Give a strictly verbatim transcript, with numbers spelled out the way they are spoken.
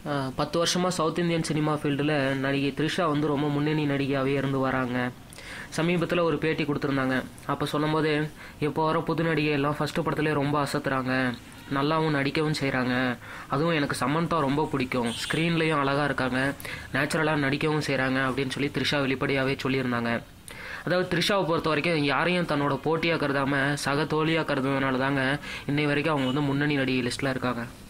அஹ் பத்து வருஷமாக south Indian cinema ஃபீல்டில் நடிகை த்ரிஷா வந்து ரொம்ப முன்னணி நடிகையாகவே இருந்து வராங்க. சமீபத்தில் ஒரு பேட்டி கொடுத்துருந்தாங்க. அப்போ சொல்லும்போது, இப்போ வர புது நடிகை எல்லாம் ஃபஸ்ட்டு படத்துலேயே ரொம்ப அசத்துறாங்க, நல்லாவும் நடிக்கவும் செய்கிறாங்க. அதுவும் எனக்கு சமந்தா ரொம்ப பிடிக்கும், ஸ்க்ரீன்லேயும் அழகாக இருக்காங்க, நேச்சுரலாக நடிக்கவும் செய்கிறாங்க அப்படின்னு சொல்லி த்ரிஷா வெளிப்படையாகவே சொல்லியிருந்தாங்க. அதாவது த்ரிஷாவை பொறுத்த வரைக்கும் யாரையும் தன்னோட போட்டியாக கருதாமல் சக தோழியாக கருதுனால தாங்க இன்னை வரைக்கும் அவங்க வந்து முன்னணி நடிகை லிஸ்ட்டில் இருக்காங்க.